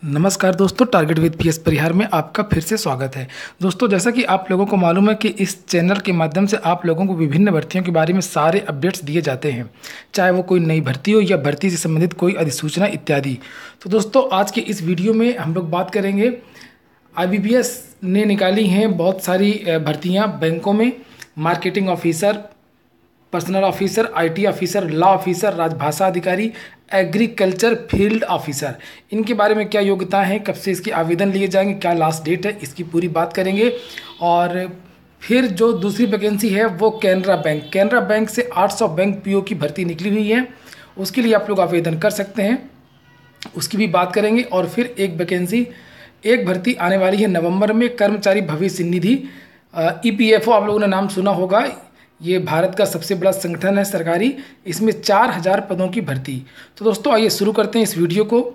नमस्कार दोस्तों, target with PS परिहार में आपका फिर से स्वागत है। दोस्तों, जैसा कि आप लोगों को मालूम है कि इस चैनल के माध्यम से आप लोगों को विभिन्न भर्तियों के बारे में सारे अपडेट्स दिए जाते हैं, चाहे वो कोई नई भर्ती हो या भर्ती से संबंधित कोई अधिसूचना इत्यादि। तो दोस्तों, आज के इस वीडियो में हम लोग बात करेंगे, आईबीपीएस ने निकाली हैं बहुत सारी भर्तियाँ बैंकों में, marketing officer, personal officer, IT officer, law officer, राजभाषा अधिकारी, एग्रीकल्चर फील्ड ऑफिसर। इनके बारे में क्या योग्यता है, कब से इसके आवेदन लिए जाएंगे, क्या लास्ट डेट है, इसकी पूरी बात करेंगे। और फिर जो दूसरी वैकेंसी है वो कैनरा बैंक से 800 बैंक पीओ की भर्ती निकली हुई है, उसके लिए आप लोग आवेदन कर सकते हैं, उसकी भी बात करेंगे। और फिर एक भर्ती आने वाली है नवंबर में, कर्मचारी भविष्य निधि, ईपीएफओ आप लोगों ने नाम सुना होगा। ये भारत का सबसे बड़ा संगठन है सरकारी, इसमें 4000 पदों की भर्ती। तो दोस्तों, आइए शुरू करते हैं इस वीडियो को।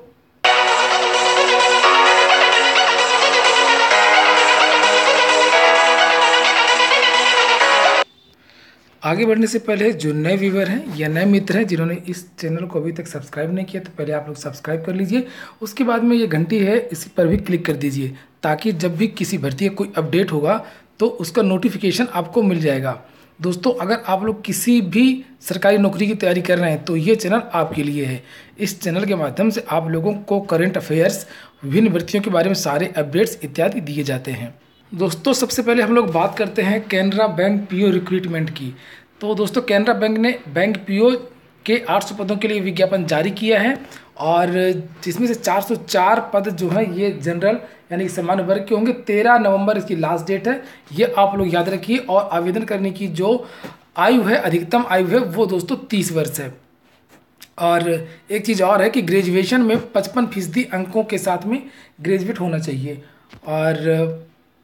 आगे बढ़ने से पहले जो नए व्यूवर हैं या नए मित्र हैं जिन्होंने इस चैनल को अभी तक सब्सक्राइब नहीं किया, तो पहले आप लोग सब्सक्राइब कर लीजिए। उसके बाद में ये घंटी है, इसी पर भी क्लिक कर दीजिए, ताकि जब भी किसी भर्ती का कोई अपडेट होगा तो उसका नोटिफिकेशन आपको मिल जाएगा। दोस्तों, अगर आप लोग किसी भी सरकारी नौकरी की तैयारी कर रहे हैं तो ये चैनल आपके लिए है। इस चैनल के माध्यम से आप लोगों को करंट अफेयर्स, विभिन्न भर्तियों के बारे में सारे अपडेट्स इत्यादि दिए जाते हैं। दोस्तों, सबसे पहले हम लोग बात करते हैं कैनरा बैंक पीओ रिक्रूटमेंट की। तो दोस्तों, कैनरा बैंक ने बैंक पीओ के 800 पदों के लिए विज्ञापन जारी किया है, और जिसमें से 404 पद जो हैं ये जनरल यानी कि सामान्य वर्ग के होंगे। 13 नवंबर इसकी लास्ट डेट है, ये आप लोग याद रखिए। और आवेदन करने की जो आयु है, अधिकतम आयु है, वो दोस्तों 30 वर्ष है। और एक चीज़ और है कि ग्रेजुएशन में 55% अंकों के साथ में ग्रेजुएट होना चाहिए। और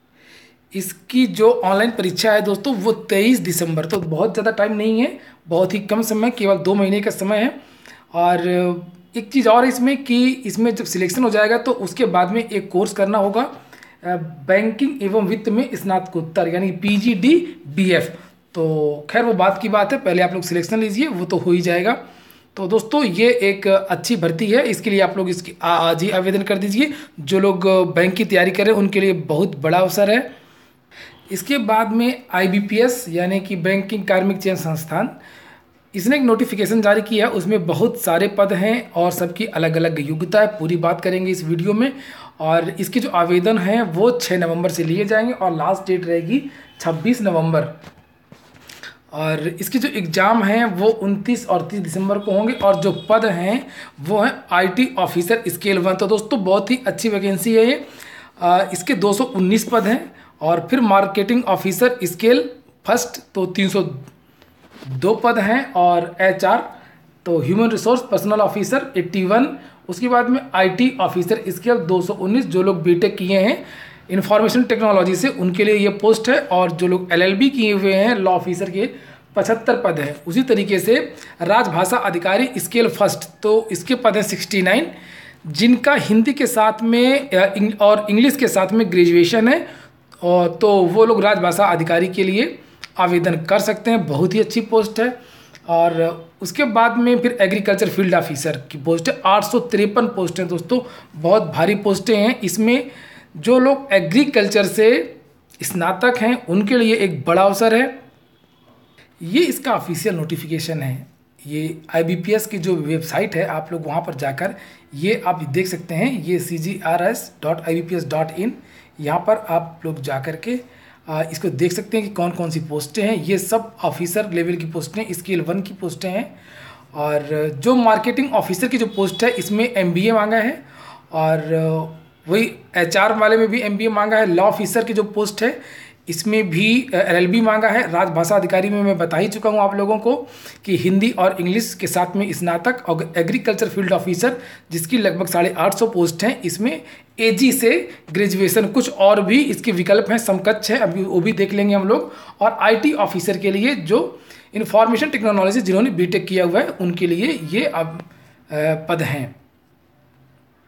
इसकी जो ऑनलाइन परीक्षा है दोस्तों वो 23 दिसंबर, तो बहुत ज़्यादा टाइम नहीं है, बहुत ही कम समय, केवल 2 महीने का समय है। और एक चीज़ और इसमें कि इसमें जब सिलेक्शन हो जाएगा तो उसके बाद में एक कोर्स करना होगा, बैंकिंग एवं वित्त में स्नातकोत्तर यानी PGDBF। तो खैर वो बात की बात है, पहले आप लोग सिलेक्शन लीजिए, वो तो हो ही जाएगा। तो दोस्तों, ये एक अच्छी भर्ती है, इसके लिए आप लोग इसकी आज ही आवेदन कर दीजिए। जो लोग बैंक की तैयारी कर रहे हैं उनके लिए बहुत बड़ा अवसर है। इसके बाद में IBPS यानी कि बैंकिंग कार्मिक चयन संस्थान, इसने एक नोटिफिकेशन जारी किया है, उसमें बहुत सारे पद हैं और सबकी अलग अलग योग्यता है, पूरी बात करेंगे इस वीडियो में। और इसके जो आवेदन हैं वो 6 नवंबर से लिए जाएंगे और लास्ट डेट रहेगी 26 नवंबर। और इसके जो एग्ज़ाम हैं वो 29 और 30 दिसंबर को होंगे। और जो पद हैं वो हैं IT ऑफिसर स्केल 1। तो दोस्तों, बहुत ही अच्छी वैकेंसी है ये। इसके 219 पद हैं। और फिर मार्केटिंग ऑफिसर स्केल फर्स्ट तो 302 पद हैं। और HR तो ह्यूमन रिसोर्स पर्सनल ऑफिसर 81। उसके बाद में IT ऑफिसर स्केल 219। जो लोग बीटेक किए हैं इंफॉर्मेशन टेक्नोलॉजी से उनके लिए ये पोस्ट है। और जो लोग LLB किए हुए हैं लॉ ऑफिसर के 75 पद हैं। उसी तरीके से राजभाषा अधिकारी स्केल फर्स्ट, तो इसके पद हैं 69, जिनका हिंदी के साथ में और इंग्लिश के साथ में ग्रेजुएशन है। और तो वो लोग राजभाषा अधिकारी के लिए आवेदन कर सकते हैं, बहुत ही अच्छी पोस्ट है। और उसके बाद में फिर एग्रीकल्चर फील्ड ऑफिसर की पोस्ट है, 853 पोस्ट हैं दोस्तों, बहुत भारी पोस्टें हैं। इसमें जो लोग एग्रीकल्चर से स्नातक हैं उनके लिए एक बड़ा अवसर है। ये इसका ऑफिशियल नोटिफिकेशन है। ये IBPS की जो वेबसाइट है, आप लोग वहाँ पर जाकर ये आप देख सकते हैं, ये cgrs.ibps.in, यहाँ पर आप लोग जाकर के इसको देख सकते हैं कि कौन कौन सी पोस्टें हैं। ये सब ऑफिसर लेवल की पोस्टें, स्केल 1 की पोस्टें हैं। और जो मार्केटिंग ऑफिसर की जो पोस्ट है इसमें MBA मांगा है। और वही HR वाले में भी MBA मांगा है। लॉ ऑफिसर की जो पोस्ट है इसमें भी LLB मांगा है। राजभाषा अधिकारी में मैं बता ही चुका हूँ आप लोगों को कि हिंदी और इंग्लिश के साथ में स्नातक। और एग्रीकल्चर फील्ड ऑफिसर जिसकी लगभग 850 पोस्ट हैं, इसमें AG से ग्रेजुएशन, कुछ और भी इसके विकल्प हैं, समकक्ष है, अभी वो भी देख लेंगे हम लोग। और IT ऑफिसर के लिए जो इंफॉर्मेशन टेक्नोलॉजी जिन्होंने बीटेक किया हुआ है उनके लिए ये अब पद हैं।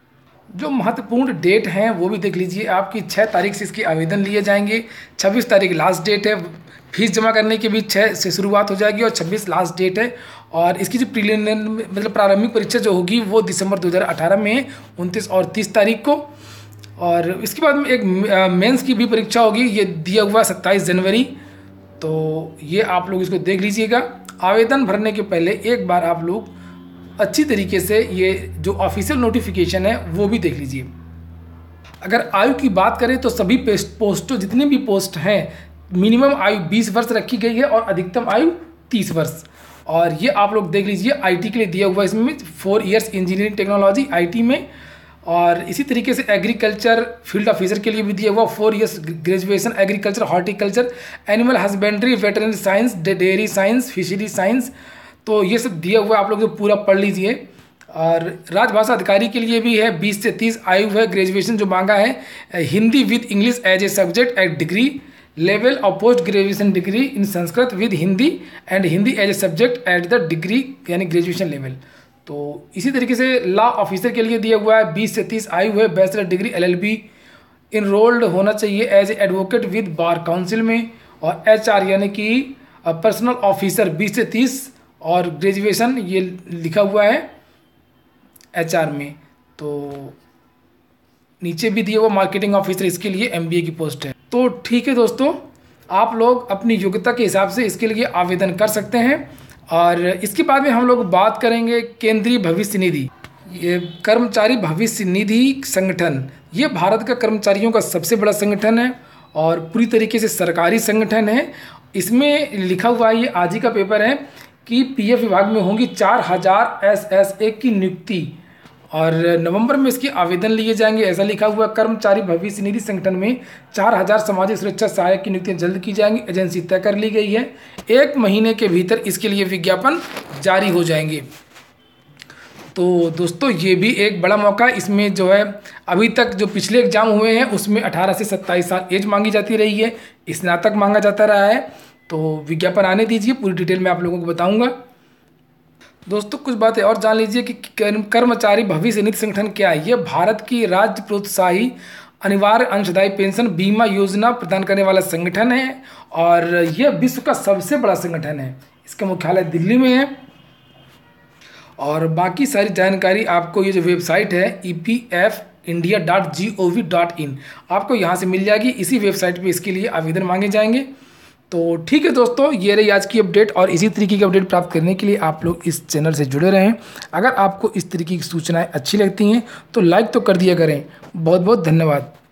जो महत्वपूर्ण डेट हैं वो भी देख लीजिए। आपकी 6 तारीख से इसके आवेदन लिए जाएंगे, 26 तारीख लास्ट डेट है। फीस जमा करने की भी 6 से शुरुआत हो जाएगी और 26 लास्ट डेट है। और इसकी जो प्रीलिमिनरी मतलब प्रारंभिक परीक्षा जो होगी वो दिसंबर 2018 में 29 और 30 तारीख को। और इसके बाद में एक मेंस की भी परीक्षा होगी, ये दिया हुआ 27 जनवरी। तो ये आप लोग इसको देख लीजिएगा। आवेदन भरने के पहले एक बार आप लोग अच्छी तरीके से ये जो ऑफिशियल नोटिफिकेशन है वो भी देख लीजिए। अगर आयु की बात करें तो सभी पोस्टों जितने भी पोस्ट हैं मिनिमम आयु 20 वर्ष रखी गई है और अधिकतम आयु 30 वर्ष। और ये आप लोग देख लीजिए आईटी के लिए दिया हुआ इसमें 4 इयर्स इंजीनियरिंग टेक्नोलॉजी आईटी में। और इसी तरीके से एग्रीकल्चर फील्ड ऑफिसर के लिए भी दिया हुआ 4 years graduation agriculture horticulture animal husbandry veterinary science dairy science fishery science. तो ये सब दिया हुआ आप लोग जो पूरा पढ़ लीजिए। और राजभाषा अधिकारी के लिए भी है 20 से 30 आयु है। ग्रेजुएशन जो मांगा है Hindi with English as a subject at degree level और post graduation degree in Sanskrit with Hindi and Hindi as a subject at the degree यानी ग्रेजुएशन लेवल। तो इसी तरीके से लॉ ऑफिसर के लिए दिया हुआ है 20 से 30 आयु है। बैचलर डिग्री LLB इनरोल्ड होना चाहिए as a advocate with bar council में। और HR यानी कि पर्सनल ऑफिसर 20 से 30 और ग्रेजुएशन ये लिखा हुआ है HR में। तो नीचे भी दिया हुआ मार्केटिंग ऑफिसर इसके लिए MBA की पोस्ट है। तो ठीक है दोस्तों, आप लोग अपनी योग्यता के हिसाब से इसके लिए आवेदन कर सकते हैं। और इसके बाद में हम लोग बात करेंगे केंद्रीय भविष्य निधि। ये कर्मचारी भविष्य निधि संगठन ये भारत का कर्मचारियों का सबसे बड़ा संगठन है और पूरी तरीके से सरकारी संगठन है। इसमें लिखा हुआ ये आज ही का पेपर है कि PF विभाग में होंगी 4000 SSA की नियुक्ति और नवंबर में इसके आवेदन लिए जाएंगे, ऐसा लिखा हुआ। कर्मचारी भविष्य निधि संगठन में 4000 सामाजिक सुरक्षा सहायक की नियुक्तियां जल्द की जाएंगी, एजेंसी तय कर ली गई है। 1 महीने के भीतर इसके लिए विज्ञापन जारी हो जाएंगे। तो दोस्तों ये भी एक बड़ा मौका, इसमें जो है अभी तक जो पिछले एग्जाम हुए हैं उसमें 18 से 27 साल एज मांगी जाती रही है, स्नातक मांगा जाता रहा है। तो विज्ञापन आने दीजिए, पूरी डिटेल में आप लोगों को बताऊंगा। दोस्तों कुछ बातें और जान लीजिए कि कर्मचारी भविष्य निधि संगठन क्या है। ये भारत की राज्य प्रोत्साही अनिवार्य अंशदायी पेंशन बीमा योजना प्रदान करने वाला संगठन है और यह विश्व का सबसे बड़ा संगठन है। इसका मुख्यालय दिल्ली में है। और बाकी सारी जानकारी आपको ये जो वेबसाइट है epfindia.gov.in आपको यहाँ से मिल जाएगी। इसी वेबसाइट पे इसके लिए आवेदन मांगे जाएंगे। तो ठीक है दोस्तों, ये रही आज की अपडेट और इसी तरीके की अपडेट प्राप्त करने के लिए आप लोग इस चैनल से जुड़े रहें। अगर आपको इस तरीके की सूचनाएं अच्छी लगती हैं तो लाइक तो कर दिया करें। बहुत बहुत धन्यवाद।